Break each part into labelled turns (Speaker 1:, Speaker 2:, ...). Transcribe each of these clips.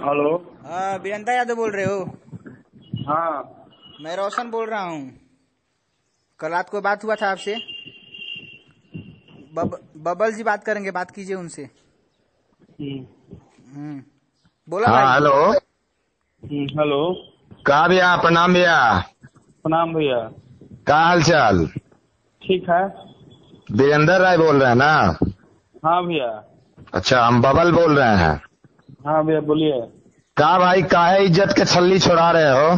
Speaker 1: Hello.
Speaker 2: Virendra Yadav बोल रहे हो?
Speaker 1: हाँ
Speaker 2: मैं रोशन बोल रहा हूँ। कल रात को बात हुआ था आपसे। बबल जी बात करेंगे, बात कीजिए उनसे। बोला भाई।
Speaker 3: हाँ हेलो।
Speaker 1: हेलो।
Speaker 3: कहा भैया, प्रणाम भैया।
Speaker 1: प्रणाम भैया।
Speaker 3: क्या हाल चाल?
Speaker 1: ठीक है।
Speaker 3: वीरेंद्र राय बोल रहे हैं ना?
Speaker 1: हाँ भैया।
Speaker 3: अच्छा, हम बबल बोल रहे हैं।
Speaker 1: हाँ भैया बोलिए।
Speaker 3: कहा भाई, काहे इज्जत के छल्ली छोड़ा रहे हो?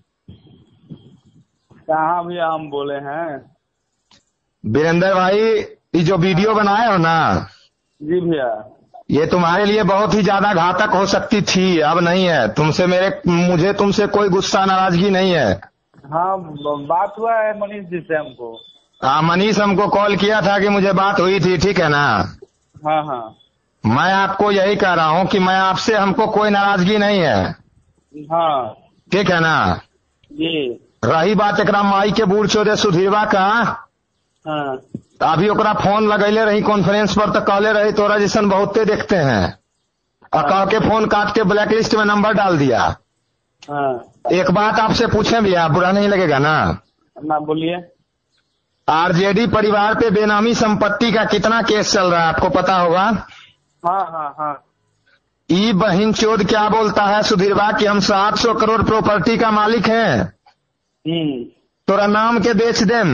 Speaker 1: कहाँ भैया हम बोले हैं।
Speaker 3: वीरेंद्र भाई, ये जो वीडियो बनाए हो ना,
Speaker 1: जी भैया।
Speaker 3: ये तुम्हारे लिए बहुत ही ज्यादा घातक हो सकती थी, अब नहीं है। मुझे तुमसे कोई गुस्सा नाराजगी नहीं है।
Speaker 1: हाँ बात हुआ है मनीष जी से हमको।
Speaker 3: हाँ, मनीष हमको कॉल किया था कि मुझे बात हुई थी, ठीक है ना?
Speaker 1: हाँ हाँ।
Speaker 3: मैं आपको यही कह रहा हूँ कि मैं आपसे, हमको कोई नाराजगी नहीं है,
Speaker 1: हाँ
Speaker 3: ठीक है ना?
Speaker 1: जी।
Speaker 3: रही बात एकरा माई के बूढ़ चोदे सुधीरवा का,
Speaker 1: हाँ
Speaker 3: अभी ओकरा फोन लगैले रही कॉन्फ्रेंस पर, तो कहले रही तोरा जैसन बहुते देखते हैं, और कह के फोन काट के ब्लैक लिस्ट में नंबर डाल दिया।
Speaker 1: हाँ।
Speaker 3: एक बात आपसे पूछें भैया, बुरा नहीं लगेगा ना?
Speaker 1: ना बोलिए।
Speaker 3: आरजेडी परिवार पे बेनामी संपत्ति का कितना केस चल रहा है, आपको पता होगा?
Speaker 1: हाँ हाँ हाँ।
Speaker 3: ई बहिन चोद क्या बोलता है सुधीरवा कि हम 700 करोड़ प्रॉपर्टी का मालिक हैं, तोरा नाम के बेच देम।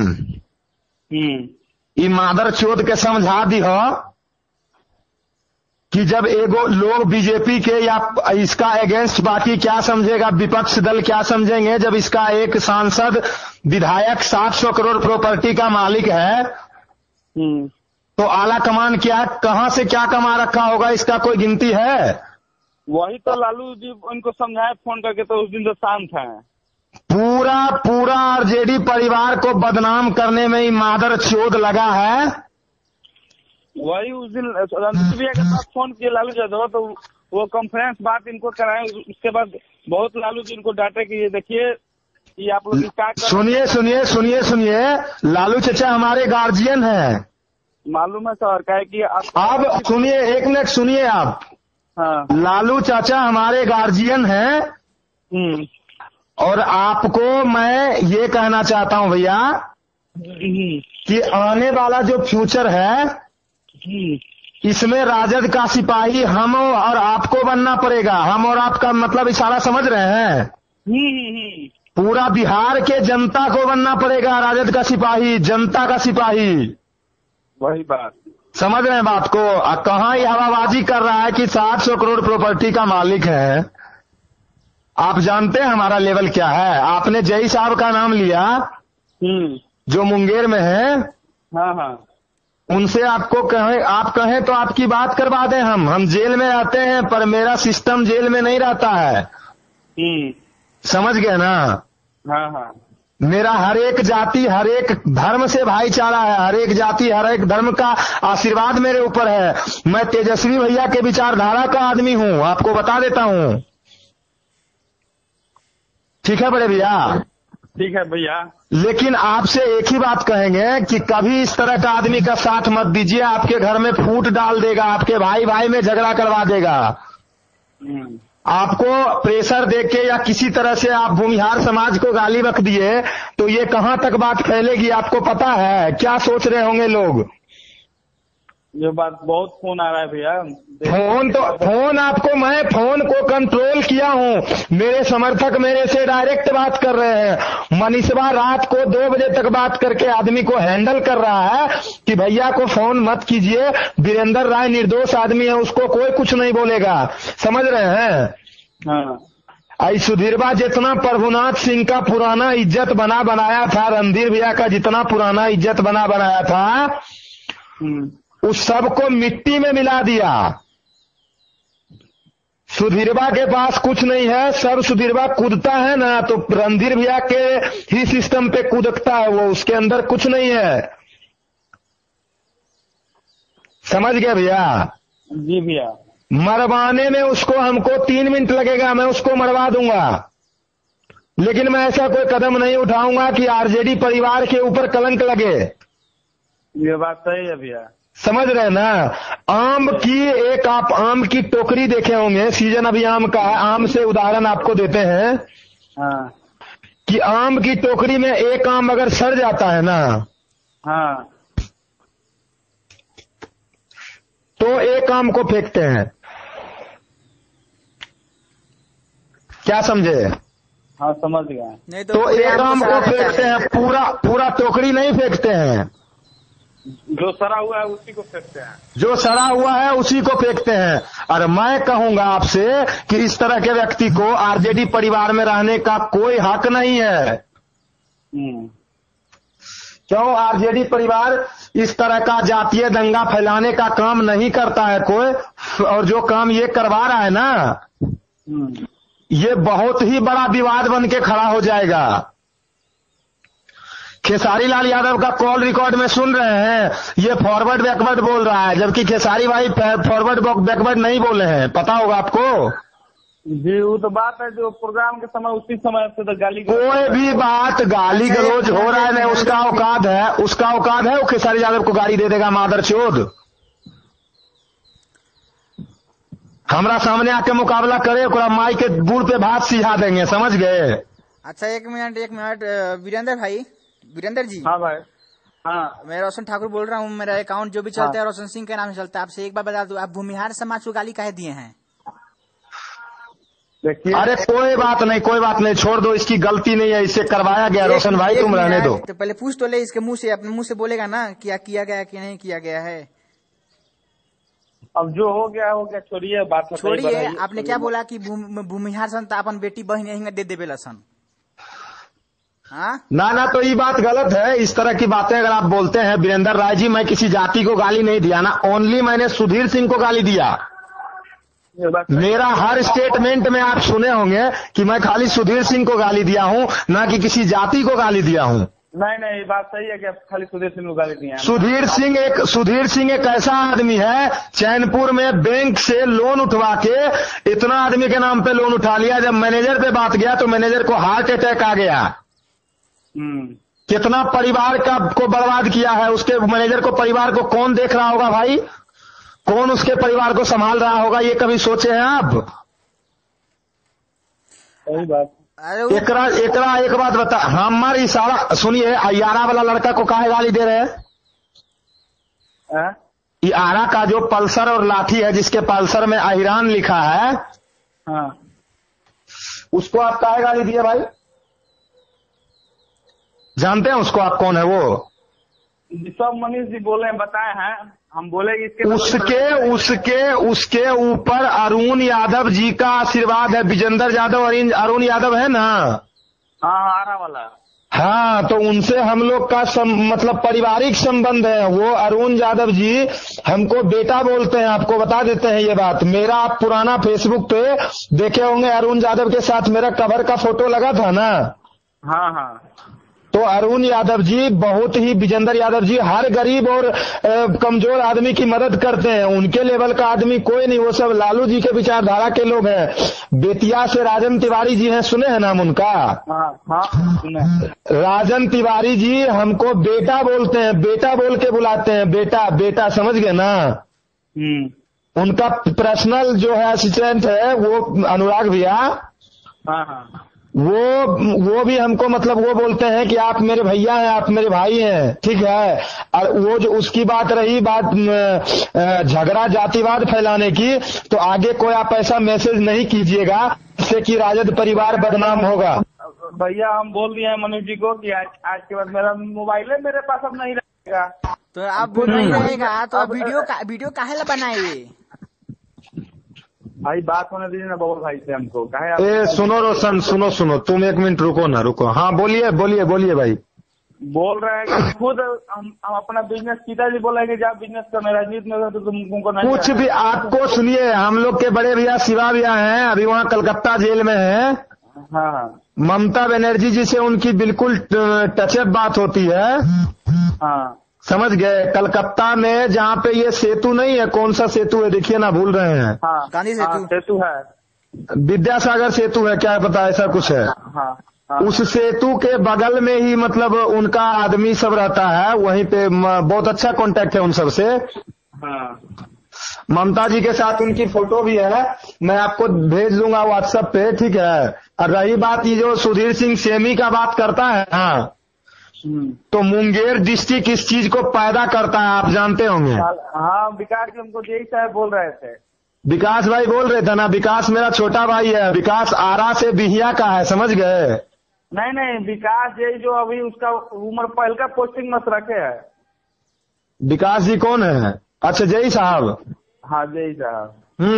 Speaker 3: ई मादर चोद के समझा दी हो कि जब एगो लोग बीजेपी के या इसका अगेंस्ट बाकी क्या समझेगा, विपक्ष दल क्या समझेंगे, जब इसका एक सांसद विधायक 700 करोड़ प्रॉपर्टी का मालिक है, तो आला कमान क्या, कहां से क्या कमा रखा होगा, इसका कोई गिनती है?
Speaker 1: वही तो लालू जी उनको समझाए फोन करके, तो उस दिन तो शांत है।
Speaker 3: पूरा आरजेडी परिवार को बदनाम करने में ही मादर चोद लगा है।
Speaker 1: वही उस दिन रणजीत भैया के पास फोन किए लालू यादव, तो वो कॉन्फ्रेंस बात इनको कराए। उसके बाद बहुत लालू जी इनको डांटे कि ये देखिए कि आप लोग क्या कर।
Speaker 3: सुनिए, लालू चचा हमारे गार्जियन हैं।
Speaker 1: मालूम है सर, क्या है कि
Speaker 3: आप सुनिए, एक मिनट सुनिए आप।
Speaker 1: हाँ।
Speaker 3: लालू चाचा हमारे गार्जियन हैं, और आपको मैं ये कहना चाहता हूं भैया कि आने वाला जो फ्यूचर है, इसमें राजद का सिपाही हम और आपको बनना पड़ेगा। हम और आपका मतलब इशारा समझ रहे हैं? पूरा बिहार के जनता को बनना पड़ेगा राजद का सिपाही, जनता का सिपाही।
Speaker 1: वही बात
Speaker 3: समझ रहे हैं बात को? कहाँ ये हवाबाजी कर रहा है कि 700 करोड़ प्रॉपर्टी का मालिक है। आप जानते हैं हमारा लेवल क्या है? आपने जय साहब का नाम लिया, जो मुंगेर में है।
Speaker 1: हाँ हाँ।
Speaker 3: उनसे आपको आप कहें तो आपकी बात करवा दें। हम जेल में रहते हैं, पर मेरा सिस्टम जेल में नहीं रहता है। समझ गए ना?
Speaker 1: हाँ हाँ।
Speaker 3: मेरा हर एक जाति, हर एक धर्म से भाईचारा है। हर एक जाति, हर एक धर्म का आशीर्वाद मेरे ऊपर है। मैं तेजस्वी भैया के विचारधारा का आदमी हूँ, आपको बता देता हूँ। ठीक है बड़े भैया?
Speaker 1: ठीक है भैया।
Speaker 3: लेकिन आपसे एक ही बात कहेंगे कि कभी इस तरह का आदमी का साथ मत दीजिए। आपके घर में फूट डाल देगा, आपके भाई भाई में झगड़ा करवा देगा। आपको प्रेशर देके या किसी तरह से आप भूमिहार समाज को गाली बक दिए तो ये कहां तक बात फैलेगी, आपको पता है? क्या सोच रहे होंगे लोग?
Speaker 1: ये बात बहुत फोन आ रहा है भैया।
Speaker 3: फोन को कंट्रोल किया हूं। मेरे समर्थक मेरे से डायरेक्ट बात कर रहे हैं। मनीषवा रात को 2 बजे तक बात करके आदमी को हैंडल कर रहा है कि भैया को फोन मत कीजिए, वीरेंद्र राय निर्दोष आदमी है, उसको कोई कुछ नहीं बोलेगा। समझ रहे हैं?
Speaker 1: हाँ।
Speaker 3: आई सुधीरवा जितना प्रभुनाथ सिंह का पुराना इज्जत बनाया था, रणधीर भैया का जितना पुराना इज्जत बनाया था, उस सबको मिट्टी में मिला दिया। सुधीरवा के पास कुछ नहीं है। सब सुधीरवा कूदता है ना, तो रणधीर भैया के ही सिस्टम पे कूदता है वो, उसके अंदर कुछ नहीं है। समझ गए भैया?
Speaker 1: जी भैया।
Speaker 3: मरवाने में उसको हमको 3 मिनट लगेगा, मैं उसको मरवा दूंगा। लेकिन मैं ऐसा कोई कदम नहीं उठाऊंगा कि आरजेडी परिवार के ऊपर कलंक लगे।
Speaker 1: ये बात सही है भैया।
Speaker 3: समझ रहे ना। आम की एक आप आम की टोकरी देखे होंगे, सीजन अभी आम का है, आम से उदाहरण आपको देते हैं।
Speaker 1: हाँ
Speaker 3: कि आम की टोकरी में एक आम अगर सड़ जाता है ना,
Speaker 1: हाँ
Speaker 3: तो एक आम को फेंकते हैं। क्या समझे?
Speaker 1: हाँ समझ गया।
Speaker 2: नहीं
Speaker 3: तो एक आम को फेंकते हैं, पूरा टोकरी नहीं फेंकते हैं।
Speaker 1: जो सड़ा हुआ है उसी को फेंकते हैं।
Speaker 3: जो सड़ा हुआ है उसी को फेंकते हैं। और मैं कहूंगा आपसे कि इस तरह के व्यक्ति को आरजेडी परिवार में रहने का कोई हक नहीं है। क्यों? आरजेडी परिवार इस तरह का जातीय दंगा फैलाने का काम नहीं करता है कोई। और जो काम ये करवा रहा है ना, ये बहुत ही बड़ा विवाद बन के खड़ा हो जाएगा। खेसारी लाल यादव का कॉल रिकॉर्ड में सुन रहे हैं, ये फॉरवर्ड बैकवर्ड बोल रहा है, जबकि खेसारी भाई फॉरवर्ड बैकवर्ड नहीं बोले हैं। पता होगा आपको
Speaker 1: जी। वो तो बात है जो प्रोग्राम के समय उसी समय से तो गाली
Speaker 3: कोई भी बात गाली गलौज हो रहा है नहीं, उसका औकात है वो खेसारी यादव को गाली दे देगा मादरचोद। हमरा सामने आके मुकाबला करे, माई के बूढ़ पे भात सिझा देंगे, समझ गए?
Speaker 2: अच्छा एक मिनट वीरेंद्र जी।
Speaker 1: हाँ भाई। हाँ
Speaker 2: मैं रोशन ठाकुर बोल रहा हूँ। मेरा अकाउंट जो भी चलता है रोशन सिंह के नाम से चलता है। आपसे एक बार बता दूं, आप भूमिहार समाज को गाली काहे दिए हैं?
Speaker 1: देखिए,
Speaker 3: अरे कोई बात नहीं, छोड़ दो, इसकी गलती नहीं है, इससे करवाया गया। रोशन भाई तुम रहने दो।
Speaker 2: तो पहले पूछ तो ले इसके मुंह से, अपने मुंह से बोलेगा ना क्या किया गया कि नहीं किया गया है।
Speaker 1: अब जो हो गया छोड़िए बात,
Speaker 2: छोड़िए। आपने क्या बोला कि भूमिहार सन तो अपन बेटी बहन यही दे देवे लसन।
Speaker 3: ना तो ये बात गलत है। इस तरह की बातें अगर आप बोलते हैं वीरेंद्र राय जी, मैं किसी जाति को गाली नहीं दिया ना, ओनली मैंने सुधीर सिंह को गाली दिया। मेरा हर स्टेटमेंट में आप सुने होंगे कि मैं खाली सुधीर सिंह को गाली दिया हूं, ना कि किसी जाति को गाली दिया हूं।
Speaker 1: नहीं, बात सही है कि आप खाली सुधीर सिंह को गाली दिए हैं।
Speaker 3: सुधीर सिंह एक ऐसा आदमी है, चैनपुर में बैंक से लोन उठवा के इतना आदमी के नाम पे लोन उठा लिया, जब मैनेजर पे बात गया तो मैनेजर को हार्ट अटैक आ गया। कितना परिवार को बर्बाद किया है। उसके मैनेजर को, परिवार को कौन देख रहा होगा भाई? कौन उसके परिवार को संभाल रहा होगा? ये कभी सोचे हैं आप?
Speaker 1: सही बात।
Speaker 3: एकरा एक बात बता, हमारी इशारा सुनिए, अयारा वाला लड़का को काहे गाली दे रहे हैं? यारा का जो पल्सर और लाठी है, जिसके पल्सर में अहिरान लिखा है,
Speaker 1: हाँ,
Speaker 3: उसको आप काहे गाली दिए भाई? जानते हैं उसको आप कौन है? वो
Speaker 1: सब मनीष जी बोले हैं, बताए हैं, हम बोले
Speaker 3: उसके ऊपर अरुण यादव जी का आशीर्वाद है। विजेंद्र यादव और अरुण यादव है ना?
Speaker 1: हाँ, आरा वाला।
Speaker 3: हाँ, तो उनसे हम लोग का मतलब पारिवारिक संबंध है। वो अरुण यादव जी हमको बेटा बोलते हैं। आपको बता देते हैं ये बात। मेरा आप पुराना फेसबुक पे देखे होंगे, अरुण यादव के साथ मेरा कवर का फोटो लगा था ना?
Speaker 1: हाँ।
Speaker 3: तो अरुण यादव जी बहुत ही, विजेंद्र यादव जी हर गरीब और कमजोर आदमी की मदद करते हैं। उनके लेवल का आदमी कोई नहीं, वो सब लालू जी के विचारधारा के लोग हैं। बेतिया से राजन तिवारी जी हैं, सुने हैं नाम उनका?
Speaker 1: हाँ, सुने।
Speaker 3: राजन तिवारी जी हमको बेटा बोलते हैं, बेटा बोल के बुलाते हैं, बेटा, समझ गए ना? उनका पर्सनल जो है असिस्टेंट है वो अनुराग भैया।
Speaker 1: हाँ।
Speaker 3: वो भी हमको मतलब वो बोलते हैं कि आप मेरे भैया हैं, आप मेरे भाई हैं, ठीक है। और वो जो उसकी बात रही, झगड़ा जातिवाद फैलाने की, तो आगे कोई आप ऐसा मैसेज नहीं कीजिएगा जिससे कि राजद परिवार बदनाम होगा।
Speaker 1: भैया हम बोल दिए हैं मनोज जी को कि आज के बाद मेरा मोबाइल है मेरे पास अब नहीं रहेगा।
Speaker 2: तो आप नहीं रहेगा तो आप वीडियो काहे ला बनाए?
Speaker 1: भाई बात होने दीजिए ना बबल भाई से हमको। काहे
Speaker 3: सुनो रोशन, सुनो, तुम एक मिनट रुको। हाँ बोलिए भाई।
Speaker 1: बोल रहे हैं कि खुद हम अपना बिजनेस, पिताजी बोला है कि जब बिजनेस करना, राजनीति में तो तुमको नहीं
Speaker 3: कुछ भी। आपको सुनिए, हम लोग के बड़े भैया शिवा भैया हैं, अभी वहाँ कलकत्ता जेल में हैं।
Speaker 1: हाँ।
Speaker 3: ममता बनर्जी जी से उनकी बिल्कुल टचअप बात होती है।
Speaker 1: हाँ,
Speaker 3: समझ गए? कलकत्ता में जहाँ पे ये सेतु नहीं है, कौन सा सेतु है देखिए ना, भूल रहे हैं।
Speaker 1: हाँ, गांधी सेतु है,
Speaker 3: विद्यासागर सेतु है, क्या पता, ऐसा कुछ है।
Speaker 1: हाँ।
Speaker 3: उस सेतु के बगल में ही मतलब उनका आदमी सब रहता है, वहीं पे बहुत अच्छा कांटेक्ट है उन सब से।
Speaker 1: हाँ
Speaker 3: ममता जी के साथ उनकी फोटो भी है, मैं आपको भेज दूंगा व्हाट्सएप पे, ठीक है। और रही बात ये जो सुधीर सिंह सेमी का बात करता है हाँ, तो मुंगेर डिस्ट्रिक्ट इस चीज को पैदा करता है, आप जानते होंगे।
Speaker 1: हाँ विकास जी हमको जेई साहब बोल रहे थे।
Speaker 3: विकास भाई बोल रहे थे ना, विकास मेरा छोटा भाई है, विकास आरा से बिहिया का है, समझ गए।
Speaker 1: नहीं विकास जी जो अभी उसका उम्र पहल का पोस्टिंग मत रखे है।
Speaker 3: विकास जी कौन है? अच्छा जय साहब।
Speaker 1: हाँ जय साहब।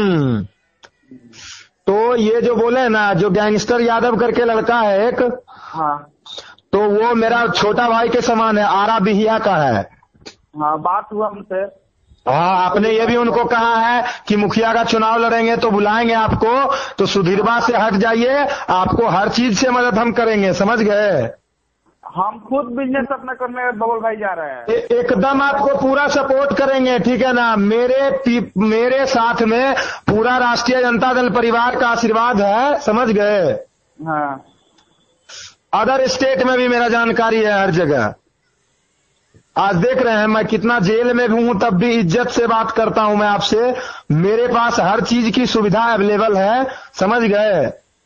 Speaker 3: तो ये जो बोले ना, जो गैंगस्टर यादव करके लड़का है एक,
Speaker 1: हाँ
Speaker 3: तो वो मेरा छोटा भाई के समान है, आरा बिहिया का है।
Speaker 1: हाँ बात हुआ हमसे।
Speaker 3: हाँ आपने ये भी उनको कहा है कि मुखिया का चुनाव लड़ेंगे तो बुलाएंगे आपको, तो सुधीरबा से हट जाइए, आपको हर चीज से मदद हम करेंगे, समझ गए।
Speaker 1: हम खुद बिजनेस अपना करने बबल भाई जा रहे हैं।
Speaker 3: एकदम आपको पूरा सपोर्ट करेंगे, ठीक है ना। मेरे साथ में पूरा राष्ट्रीय जनता दल परिवार का आशीर्वाद है, समझ गए।
Speaker 1: हाँ
Speaker 3: अदर स्टेट में भी मेरा जानकारी है हर जगह। आज देख रहे हैं मैं कितना जेल में भी हूं, तब भी इज्जत से बात करता हूं मैं आपसे। मेरे पास हर चीज की सुविधा अवेलेबल है, समझ गए।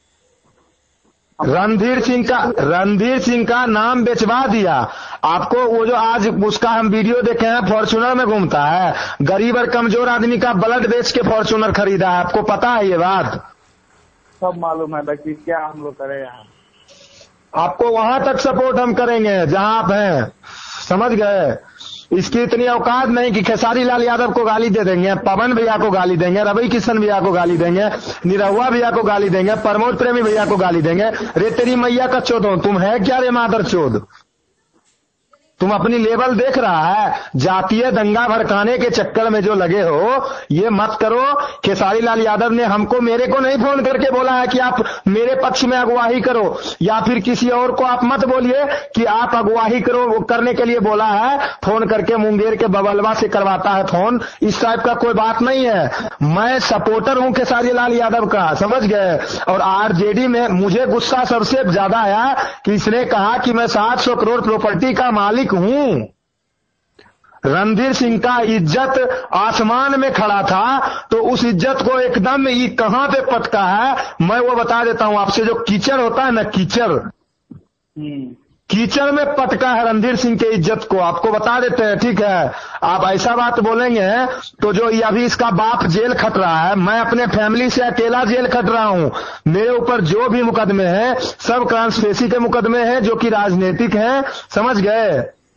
Speaker 3: रणधीर सिंह का नाम बेचवा दिया आपको। वो जो आज उसका हम वीडियो देखे हैं, फॉर्च्यूनर में घूमता है, गरीब और कमजोर आदमी का ब्लड बेच के फॉर्च्यूनर खरीदा है, आपको पता है ये बात?
Speaker 1: सब मालूम है बाकी क्या हम लोग करें यहाँ।
Speaker 3: आपको वहां तक सपोर्ट हम करेंगे जहां आप हैं, समझ गए। इसकी इतनी औकात नहीं कि खेसारी लाल यादव को गाली दे देंगे, पवन भैया को गाली देंगे, रवि किशन भैया को गाली देंगे, निरहुआ भैया को गाली देंगे, प्रमोद प्रेमी भैया को गाली देंगे। रे तेरी मैया का चोदो, तुम है क्या रे मादर चोद? तुम अपनी लेवल देख रहा है, जातीय दंगा भड़काने के चक्कर में जो लगे हो, ये मत करो। खेसारी लाल यादव ने मेरे को नहीं फोन करके बोला है कि आप मेरे पक्ष में अगुवाही करो, या फिर किसी और को आप मत बोलिए कि आप अगुवाही करो, वो करने के लिए बोला है। फोन करके मुंगेर के बबलवा से करवाता है फोन, इस टाइप का कोई बात नहीं है। मैं सपोर्टर हूं खेसारी लाल यादव का, समझ गए। और आरजेडी में मुझे गुस्सा सबसे ज्यादा आया कि इसने कहा कि मैं 700 करोड़ प्रॉपर्टी का मालिक हूं। रणधीर सिंह का इज्जत आसमान में खड़ा था, तो उस इज्जत को एकदम ये कहां पे पटका है, मैं वो बता देता हूं आपसे। जो कीचड़ होता है ना, कीचड़ में पटका है रणधीर सिंह के इज्जत को, आपको बता देते हैं, ठीक है। आप ऐसा बात बोलेंगे तो जो अभी इसका बाप जेल खट रहा है, मैं अपने फैमिली से अकेला जेल खट रहा हूं। मेरे ऊपर जो भी मुकदमे हैं सब ट्रांसपेरेंसी के मुकदमे हैं, जो कि राजनीतिक हैं, समझ गए।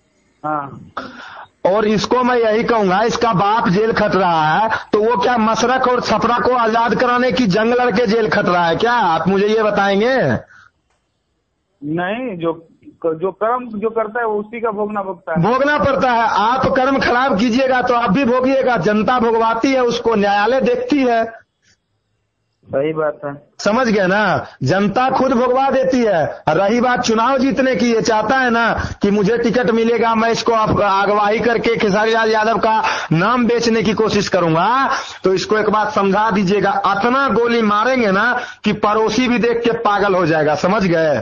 Speaker 3: और इसको मैं यही कहूंगा, इसका बाप जेल खट रहा है, तो वो क्या मशरक और छपरा को आजाद कराने की जंग लड़के जेल खट रहा है क्या? आप मुझे ये बताएंगे।
Speaker 1: नहीं, जो कर्म जो करता है उसी का भोगना पड़ता है। आप कर्म खराब कीजिएगा तो आप भी भोगिएगा, जनता भोगवाती है उसको, न्यायालय देखती है। सही बात है,
Speaker 3: समझ गए ना। जनता खुद भुगवा देती है। रही बात चुनाव जीतने की, ये चाहता है ना कि मुझे टिकट मिलेगा, मैं इसको अगवाही करके खेसारी लाल यादव का नाम बेचने की कोशिश करूंगा, तो इसको एक बात समझा दीजिएगा, इतना गोली मारेंगे ना कि पड़ोसी भी देख के पागल हो जाएगा, समझ गए।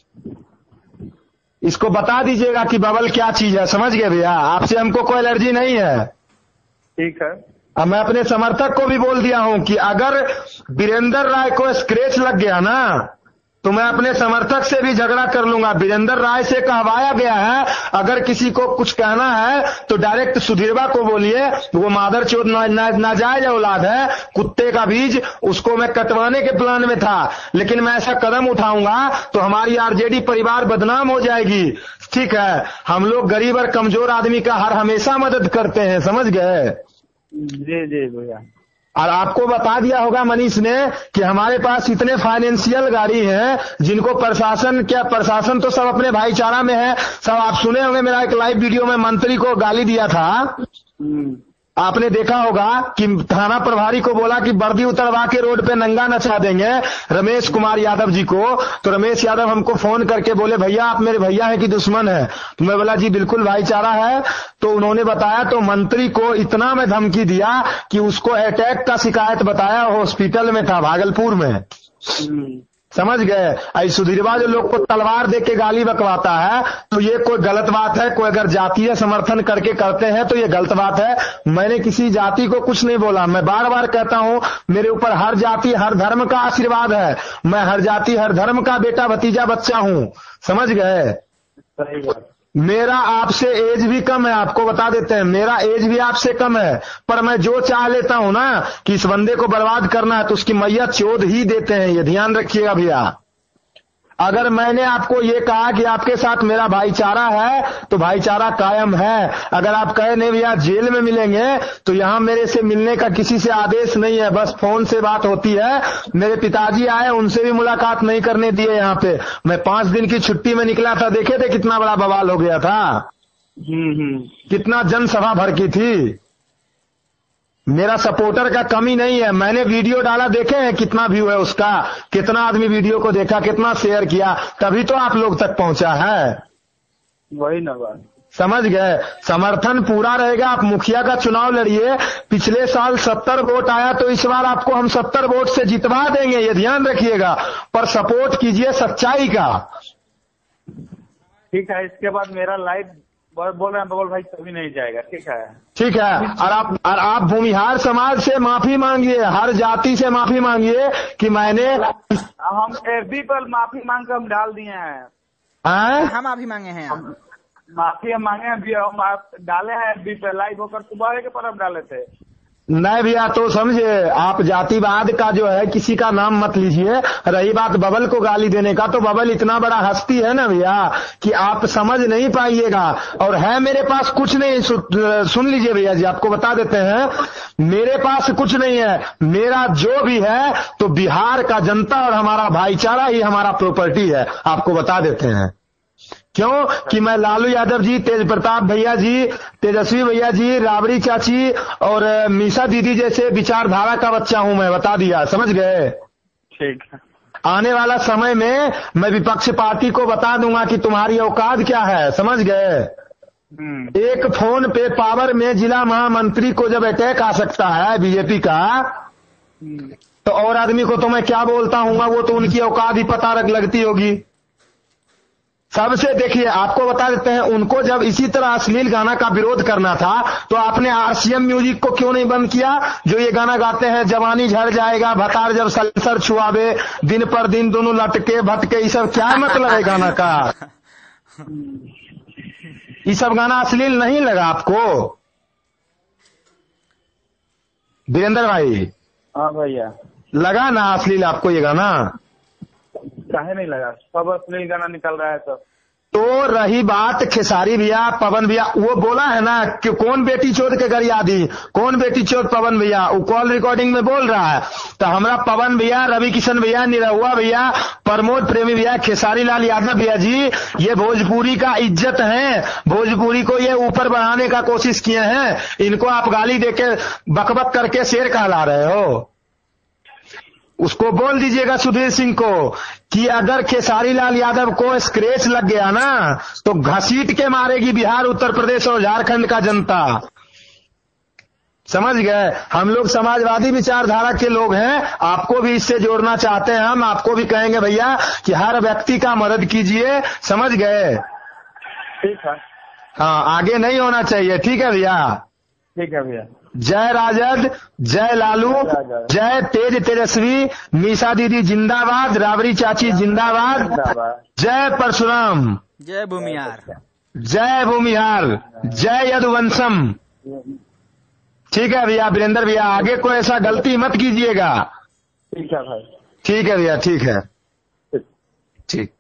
Speaker 3: इसको बता दीजिएगा कि बबल क्या चीज है, समझ गए भैया। आपसे हमको कोई एलर्जी नहीं है,
Speaker 1: ठीक है।
Speaker 3: अब मैं अपने समर्थक को भी बोल दिया हूं कि अगर वीरेंद्र राय को स्क्रैच लग गया ना, तो मैं अपने समर्थक से भी झगड़ा कर लूंगा। वीरेंद्र राय से कहवाया गया है, अगर किसी को कुछ कहना है तो डायरेक्ट सुधीरबा को बोलिए, वो मादरचोद नाजायज औलाद है, कुत्ते का बीज, उसको मैं कटवाने के प्लान में था, लेकिन मैं ऐसा कदम उठाऊंगा तो हमारी आरजेडी परिवार बदनाम हो जाएगी, ठीक है। हम लोग गरीब और कमजोर आदमी का हर हमेशा मदद करते हैं, समझ गए।
Speaker 1: जी जी भैया।
Speaker 3: और आपको बता दिया होगा मनीष ने कि हमारे पास इतने फाइनेंशियल गाड़ी हैं जिनको प्रशासन तो सब अपने भाईचारा में है। सब आप सुने होंगे, मेरा एक लाइव वीडियो में मंत्री को गाली दिया था, आपने देखा होगा कि थाना प्रभारी को बोला कि वर्दी उतरवा के रोड पे नंगा नचा देंगे रमेश कुमार यादव जी को। तो रमेश यादव हमको फोन करके बोले, भैया आप मेरे भैया हैं कि दुश्मन है? तो मैं बोला जी बिल्कुल भाईचारा है। तो उन्होंने बताया, तो मंत्री को इतना मैं धमकी दिया कि उसको अटैक का शिकायत बताया, हॉस्पिटल में था भागलपुर में, समझ गए। आई सुधीरवा जो लोग को तलवार दे के गाली बकवाता है तो ये कोई गलत बात है। कोई अगर जातीय समर्थन करके करते हैं तो ये गलत बात है। मैंने किसी जाति को कुछ नहीं बोला। मैं बार बार कहता हूं मेरे ऊपर हर जाति हर धर्म का आशीर्वाद है। मैं हर जाति हर धर्म का बेटा भतीजा बच्चा हूं। समझ गए।
Speaker 1: सही बात।
Speaker 3: मेरा आपसे एज भी कम है, आपको बता देते हैं मेरा एज भी आपसे कम है, पर मैं जो चाह लेता हूं ना कि इस बंदे को बर्बाद करना है तो उसकी मैया चोद ही देते हैं। ये ध्यान रखिएगा भैया। अगर मैंने आपको ये कहा कि आपके साथ मेरा भाईचारा है तो भाईचारा कायम है। अगर आप कहे नहीं भैया जेल में मिलेंगे तो यहां मेरे से मिलने का किसी से आदेश नहीं है, बस फोन से बात होती है। मेरे पिताजी आए, उनसे भी मुलाकात नहीं करने दिए। यहाँ पे मैं 5 दिन की छुट्टी में निकला था, देखे थे कितना बड़ा बवाल हो गया था। कितना जनसभा भर की थी। मेरा सपोर्टर का कमी नहीं है। मैंने वीडियो डाला, देखे हैं कितना व्यू है उसका, कितना आदमी वीडियो को देखा, कितना शेयर किया, तभी तो आप लोग तक पहुंचा है।
Speaker 1: वही ना बात।
Speaker 3: समझ गए। समर्थन पूरा रहेगा। आप मुखिया का चुनाव लड़िए। पिछले साल 70 वोट आया तो इस बार आपको हम 70 वोट से जितवा देंगे, ये ध्यान रखिएगा। पर सपोर्ट कीजिए सच्चाई का।
Speaker 1: ठीक है। इसके बाद मेरा लाइव बोल रहे हैं बबल भाई, कभी नहीं जाएगा। ठीक है।
Speaker 3: ठीक है। और आप भूमिहार समाज से माफी मांगिए, हर जाति से माफी मांगिए कि मैंने
Speaker 1: हम एफबी पर माफी मांग कर हम डाल दिए हैं।
Speaker 2: हम माफी मांगे हैं।
Speaker 1: माफी हम मांगे हैं, हम डाले हैं एफबी पे लाइव होकर सुबह के पर हम डाले थे।
Speaker 3: नहीं भैया तो समझे, आप जातिवाद का जो है किसी का नाम मत लीजिए। रही बात बबल को गाली देने का, तो बबल इतना बड़ा हस्ती है ना भैया कि आप समझ नहीं पाइएगा। और है मेरे पास कुछ नहीं। सुन लीजिए भैया जी, आपको बता देते हैं मेरे पास कुछ नहीं है। मेरा जो भी है तो बिहार का जनता और हमारा भाईचारा ही हमारा प्रॉपर्टी है। आपको बता देते हैं क्यों कि मैं लालू यादव जी, तेज प्रताप भैया जी, तेजस्वी भैया जी, राबड़ी चाची और मीसा दीदी जैसे विचारधारा का बच्चा हूं। मैं बता दिया, समझ गए।
Speaker 1: ठीक है।
Speaker 3: आने वाला समय में मैं विपक्ष पार्टी को बता दूंगा कि तुम्हारी औकात क्या है। समझ गए। एक फोन पे पावर में जिला महामंत्री को जब अटैक आ सकता है बीजेपी का, तो और आदमी को तो मैं क्या बोलता हूँ, वो तो उनकी औकात ही पता लगती होगी। सबसे देखिए, आपको बता देते हैं उनको जब इसी तरह अश्लील गाना का विरोध करना था तो आपने आरसीएम म्यूजिक को क्यों नहीं बंद किया, जो ये गाना गाते हैं जवानी झड़ जाएगा भतार जब सलसर छुआवे दिन पर दिन दोनों लटके भटके। ये सब क्या मतलब है गाना का? ये सब गाना अश्लील नहीं लगा आपको वीरेंद्र भाई?
Speaker 1: हाँ भैया।
Speaker 3: लगा ना अश्लील आपको ये गाना?
Speaker 1: काहे नहीं लगा, सब अश्लील गाना निकल रहा है सब।
Speaker 3: तो रही बात खेसारी भैया, पवन भैया, वो बोला है ना कि कौन बेटी चोद के गरिया दी, कौन बेटी चोद पवन भैया, वो कॉल रिकॉर्डिंग में बोल रहा है। तो हमारा पवन भैया, रवि किशन भैया, निरहुआ भैया, प्रमोद प्रेमी भैया, खेसारी लाल यादव भैया जी, ये भोजपुरी का इज्जत है। भोजपुरी को ये ऊपर बढ़ाने का कोशिश किए हैं। इनको आप गाली देके बकबक करके शेर कहला रहे हो। उसको बोल दीजिएगा सुधीर सिंह को कि अगर खेसारी लाल यादव को स्क्रैच लग गया ना तो घसीट के मारेगी बिहार, उत्तर प्रदेश और झारखंड का जनता। समझ गए। हम लोग समाजवादी विचारधारा के लोग हैं। आपको भी इससे जोड़ना चाहते हैं हम। आपको भी कहेंगे भैया कि हर व्यक्ति का मदद कीजिए। समझ गए।
Speaker 1: ठीक है।
Speaker 3: हाँ, आगे नहीं होना चाहिए। ठीक है भैया।
Speaker 1: ठीक है भैया।
Speaker 3: जय राजद, जय लालू, जय तेजस्वी, मीसा दीदी जिंदाबाद, राबड़ी चाची जिंदाबाद, जय परशुराम,
Speaker 2: जय भूमिहार,
Speaker 3: जय भूमिहार, जय यदुवंशम। ठीक है भैया वीरेंद्र भैया, आगे कोई ऐसा गलती मत कीजिएगा।
Speaker 1: ठीक है भाई।
Speaker 3: ठीक है भैया, ठीक है, ठीक।